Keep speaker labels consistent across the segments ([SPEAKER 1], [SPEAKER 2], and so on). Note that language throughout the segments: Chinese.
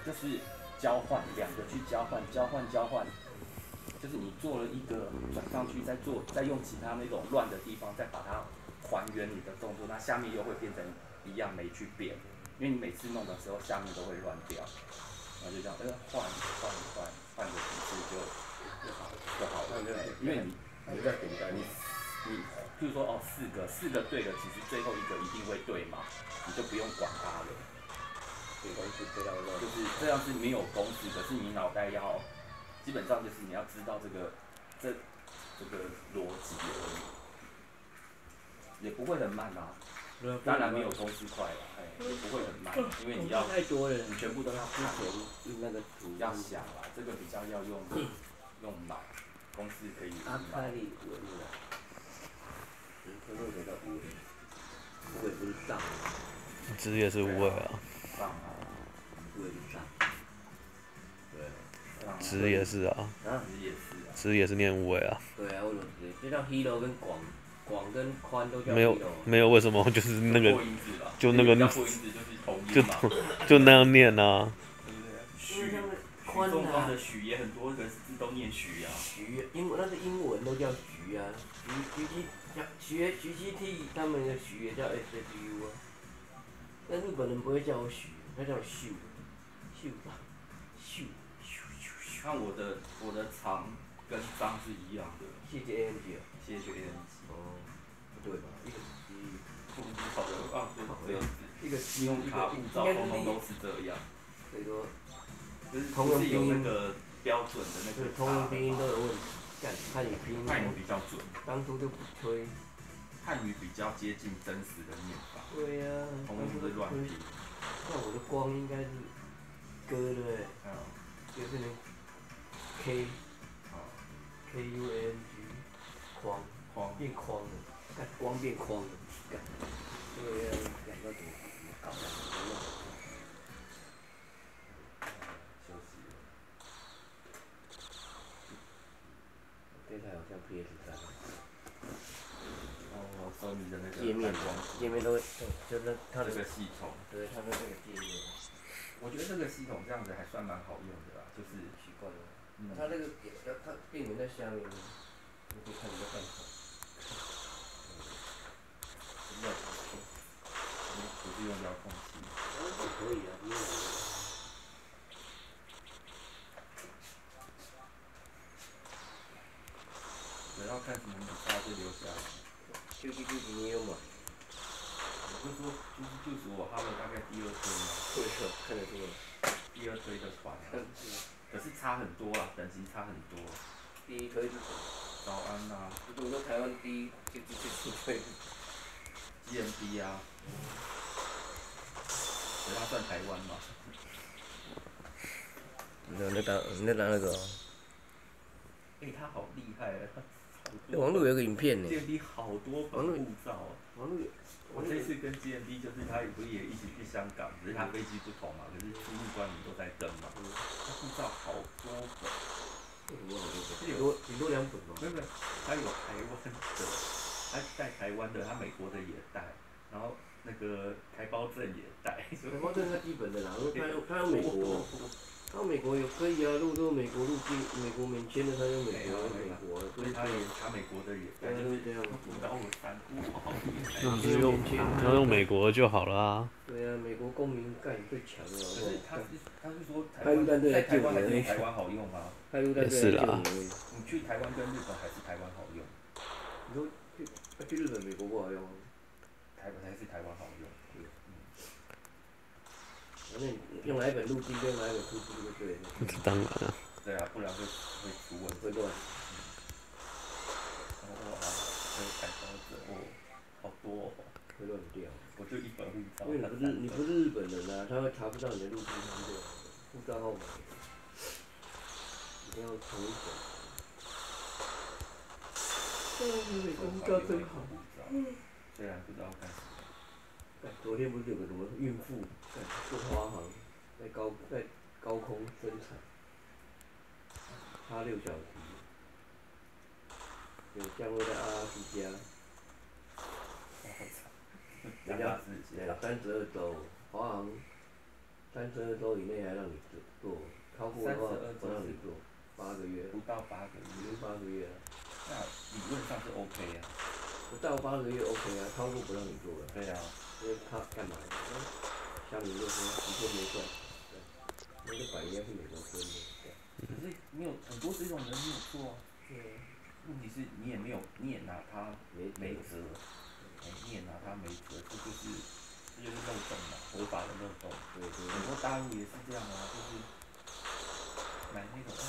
[SPEAKER 1] 就是交换两个去交换，就是你做了一个转上去，再用其他那种乱的地方再把它还原你的动作，那下面又会变成一样没去变，因为你每次弄的时候下面都会乱掉，然后就这样换个几次就好了，因为你在简单，你譬如说四个对了，其实最后一个一定会对嘛，你就不用管它了。就是这样是没有公式，可是你脑袋要，基本上就是你要知道这个逻辑而已，也不会很慢啊。当然没有公式快了，也不会很慢，因为你要
[SPEAKER 2] 太多了，
[SPEAKER 1] 你全部都要看，
[SPEAKER 2] 那个图
[SPEAKER 1] 要想啦，这个比较要用脑，公式可以。
[SPEAKER 2] 阿卡里文啦，可能比较无味，无味不是脏。
[SPEAKER 3] 汁也是无味啊。
[SPEAKER 1] 脏啊。
[SPEAKER 2] 无味不脏。对。
[SPEAKER 3] 汁也是啊。汁也是念无味啊。
[SPEAKER 2] 对啊，我就是，这叫 hero 跟广跟宽都叫
[SPEAKER 3] hero。没有为什么就是那个，就那个，
[SPEAKER 1] 就
[SPEAKER 3] 那样念啊。
[SPEAKER 1] 许中方的许也很多个字都念许啊。
[SPEAKER 2] 许，那是英文都叫徐啊，徐 GT 他们的徐也叫 SWU 啊。但日本人不会叫我许，他叫我秀，秀。
[SPEAKER 1] 看我的长跟脏是一样的。
[SPEAKER 2] 谢谢 ANG 啊。
[SPEAKER 1] 谢谢 ANG。
[SPEAKER 2] 哦，不对吧？一个
[SPEAKER 1] 好的啊，对，
[SPEAKER 2] 一个
[SPEAKER 1] 信用卡、护照通通都是这样。
[SPEAKER 2] 所以说，
[SPEAKER 1] 不是有那个标准的那个。
[SPEAKER 2] 通用拼音都有问题。汉语拼音。
[SPEAKER 1] 汉语比较准。
[SPEAKER 2] 当初就不推。
[SPEAKER 1] 汉语比较接近真实的念法。
[SPEAKER 2] 对呀。
[SPEAKER 1] 通用是乱拼。
[SPEAKER 2] 那我的光应该是歌对不对？就变成 K，K-U-A-N-G， 框变框了，光变框了，这个要两个怎么搞的？休息了。这台好像 PS3。
[SPEAKER 1] 哦，索尼的那个
[SPEAKER 2] 界面都会，就是它
[SPEAKER 1] 这个系统。
[SPEAKER 2] 对，它的这个界面。
[SPEAKER 1] 我觉得这个系统这样子还算蛮好用的啦，就是
[SPEAKER 2] 习惯了。它这个它电源在下面，你可以看你在干什么。
[SPEAKER 1] 不是用遥控器。
[SPEAKER 2] 可以啊，不用。
[SPEAKER 1] 要看什么比赛就留下来。
[SPEAKER 2] QQ 你有买？
[SPEAKER 1] 就是我哈了大概第二推嘛。
[SPEAKER 2] 对的，看得出来。
[SPEAKER 1] 第二推的款。可是差很多啊，等级差很多。
[SPEAKER 2] 第一推是什么？
[SPEAKER 1] 早安呐。
[SPEAKER 2] 我说台湾第一就推。
[SPEAKER 1] GMB 啊。所以它算台湾嘛。
[SPEAKER 2] 你在打那个？
[SPEAKER 1] 他好厉害啊！
[SPEAKER 2] 网络有个影片呢。
[SPEAKER 1] GMB 好多本护照啊。我这次跟 GMB 就是他不是也一起去香港，只是他飞机不同嘛，可是出入关你都在登嘛。他护照好多本。
[SPEAKER 2] 顶多2本吗？
[SPEAKER 1] 没有，他有台湾的，他带台湾的，他美国的也带，然后那个台胞证也带。
[SPEAKER 2] 台胞证是基本的啦，他有美国。他美国也可以啊，都美国入境，美国免签的他有美国，
[SPEAKER 1] 所以他美国的也带，就是这样。
[SPEAKER 3] 要用美国就好了啊。
[SPEAKER 2] 对啊，美国公民干最强了。
[SPEAKER 1] 可是他是说
[SPEAKER 2] 海陆战队
[SPEAKER 1] 在台湾还是台湾好用吗？
[SPEAKER 3] 也是啦。
[SPEAKER 1] 你去台湾跟日本还是台湾好用？
[SPEAKER 2] 你说去日本、美国不好用？
[SPEAKER 1] 台湾还是台湾好用。
[SPEAKER 2] 反正用哪一本入境跟哪一本出境就对了。
[SPEAKER 3] 当然了。
[SPEAKER 1] 对啊，不然会出问题。
[SPEAKER 2] 会乱。
[SPEAKER 1] 可以改刀子哦，好多哦。
[SPEAKER 2] 会乱掉。
[SPEAKER 1] 我就一本护照。
[SPEAKER 2] 因为你不是日本人啊，他会查不到你的入境资料、护照号码。一定要同一本。美国护照真好。
[SPEAKER 1] 虽然不知道干什么。
[SPEAKER 2] 昨天不是有个什么孕妇做华航，在高空生产，差6小时，有降落在阿拉斯加，人家32周，华航 32周以内还让你做，超过的话不让你做，8个月。
[SPEAKER 1] 不到8个
[SPEAKER 2] 已
[SPEAKER 1] 月。
[SPEAKER 2] 经8个月了。
[SPEAKER 1] 那理论上是 OK 啊。
[SPEAKER 2] 不到8个月 OK 啊，超过不让你做了。
[SPEAKER 1] 对啊。
[SPEAKER 2] 因为他干嘛？乡民就说一天没赚，那个板应该是美国分的。
[SPEAKER 1] 可是你有很多这种人你有做啊。问题是你也没有，你也拿他没辙，你也拿他没辙，这就是漏洞嘛，合法的漏洞。很多大陆也是这样啊，就是买那种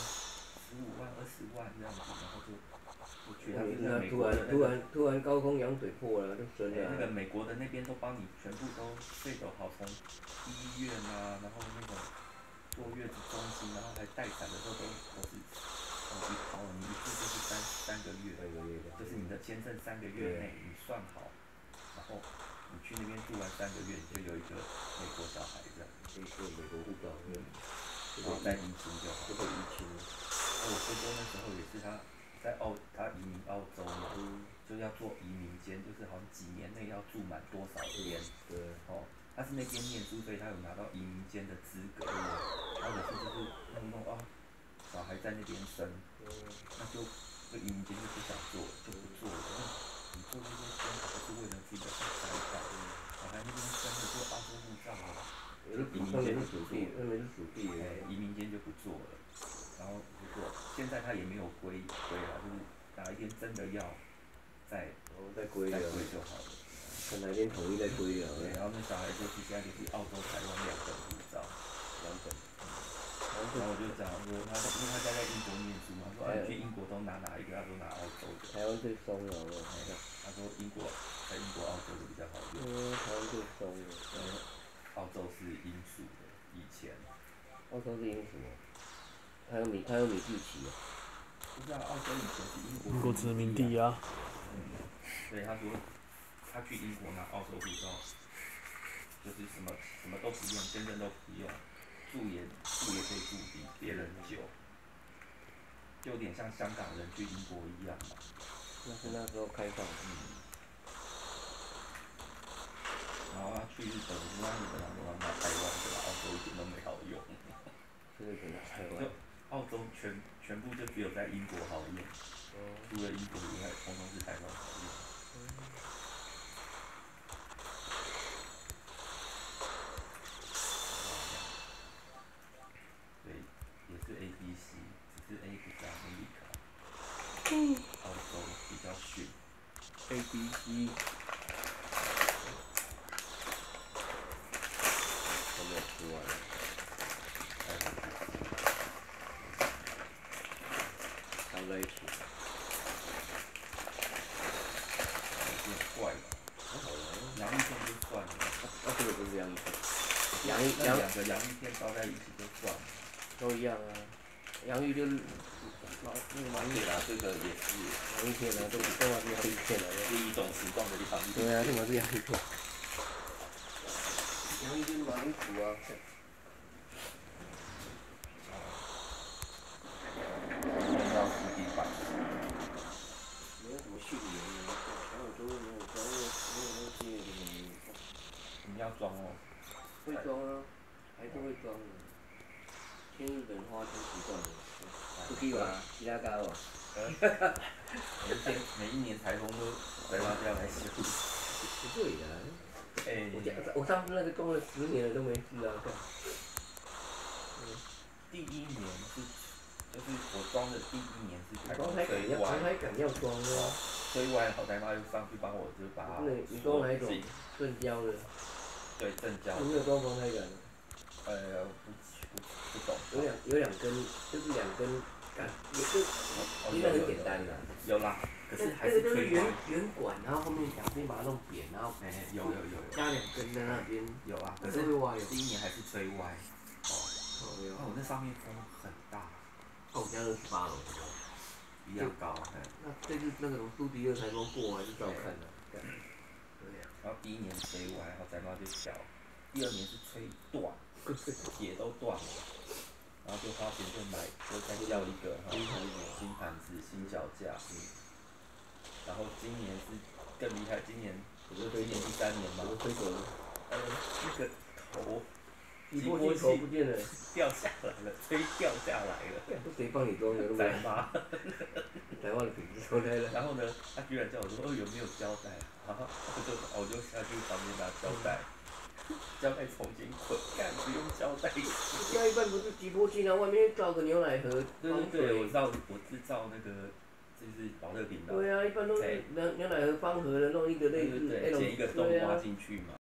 [SPEAKER 1] 15万、20万这样子，然后就去他这个美国的
[SPEAKER 2] 突然高空仰水破了，就真的。
[SPEAKER 1] 那个美国的那边都帮你全部都税都好，从医院啊，然后那种坐月子中心，然后还待产的时候都是一考你一次就是三个月，就是你的签证3个月内你算好，然后你去那边住完3个月，你就有一个美国小孩这样。
[SPEAKER 2] 可以美国护照，
[SPEAKER 1] 然后再移情就好。
[SPEAKER 2] 就可以移情。
[SPEAKER 1] 我哥哥那时候也是他移民澳洲嘛，就要做移民监，就是好像几年内要住满多少天。
[SPEAKER 2] 对。
[SPEAKER 1] 他是那边念书，所以他有拿到移民监的资格。或者是就是弄小孩在那边生，那就移民监就不想做，就不做了。你做这些监还不是为了自己的下一代？小孩那边生了就澳洲护照了，移民监就不做。移民监就不做了。然后现在他也没有归啊，就是哪一天真的要再归就好了。
[SPEAKER 2] 看哪天统一再归了。
[SPEAKER 1] 对，然后那小孩现在就是澳洲、台湾2本护照，2本。然后我就讲说，因为他家在英国念书嘛，说你去英国都拿哪一个？他说拿澳洲的。
[SPEAKER 2] 台湾最松了，
[SPEAKER 1] 他说英国、澳洲的比较好用。
[SPEAKER 2] 台湾最松了。
[SPEAKER 1] 澳洲是英属的，以前。
[SPEAKER 2] 澳洲是英属吗？还有米地奇啊。
[SPEAKER 1] 不是啊，澳洲以前是
[SPEAKER 3] 英国殖民地啊。
[SPEAKER 1] 对，他说他去英国拿澳洲护照，就是什么都不用，签证都不用，住也可以住比别人久，就有点像香港人去英国一样嘛。
[SPEAKER 2] 那是那时候开放。
[SPEAKER 1] 然后他去日本，日本人都拿台湾的，澳洲一点都没好用。就澳洲全部就只有在英国好用，除了英国以外，通通是台湾好用。对，也是 ABC，只是 A 比较America，澳洲比较逊。
[SPEAKER 2] ABC。都没有吃完。放在一起。
[SPEAKER 1] 有点怪吧？洋芋片就算了。
[SPEAKER 2] 这个不是洋芋片。
[SPEAKER 1] 那2个洋芋片包在一起就算了。
[SPEAKER 2] 都一样啊。洋芋就是那个
[SPEAKER 1] 对啦，这个也是
[SPEAKER 2] 洋芋片啊，都是洋芋片啊。
[SPEAKER 1] 是一种形状的洋芋片。
[SPEAKER 2] 对啊，这是洋芋片。洋芋就是马铃薯啊。
[SPEAKER 1] 到实体版。
[SPEAKER 2] 没有什么训练的，小耳朵没有装，没有那些
[SPEAKER 1] 你要装哦。
[SPEAKER 2] 会装啊，还是会装的。听日本话听习惯了。不可以吧？其他家吧。
[SPEAKER 1] 每一年台风都来到这样来修。
[SPEAKER 2] 不对的。我上次那个装了10年了都没事啊，干。
[SPEAKER 1] 第1年就是我装的第1年是台风
[SPEAKER 2] 吹歪。我还敢要装啊。
[SPEAKER 1] 吹歪，好台妈就上去帮我就把它。
[SPEAKER 2] 你装哪一种？正胶的。
[SPEAKER 1] 对，正胶。
[SPEAKER 2] 你没有装防台杆？
[SPEAKER 1] 不懂。
[SPEAKER 2] 有2根，就是2根杆，也是应该很简单的。
[SPEAKER 1] 有啦，可是还是吹歪。
[SPEAKER 2] 圆管，然后后面两边把它弄扁，然后
[SPEAKER 1] 有
[SPEAKER 2] 加2根在那边。
[SPEAKER 1] 有啊，可是第1年还是吹歪。我那上面风很大。
[SPEAKER 2] 我家是18楼。
[SPEAKER 1] 一样高。
[SPEAKER 2] 那这次那个苏迪2台风过完就照看了。对。
[SPEAKER 1] 然后第1年吹歪，然后再慢慢就调。第2年是吹断，铁都断了。然后就花钱就再要一个新盘子、新脚架。然后今年是更厉害，今年第3年嘛。
[SPEAKER 2] 那个起波器头不见了，
[SPEAKER 1] 掉下来了，吹掉下来了，
[SPEAKER 2] 都谁帮你装的？
[SPEAKER 1] 在吗？
[SPEAKER 2] 台湾的品质出来了。
[SPEAKER 1] 然后呢，他居然叫我说，有没有胶带啊？我就下去旁边拿胶带，胶带重新捆，干不用胶带。
[SPEAKER 2] 现在一般不是起波器，然后外面罩个牛奶盒。
[SPEAKER 1] 对，我知道，我是照那个就是保乐瓶的。
[SPEAKER 2] 对啊，一般都是牛奶盒方盒的弄一个类似那种。
[SPEAKER 1] 剪一个洞挖进去嘛。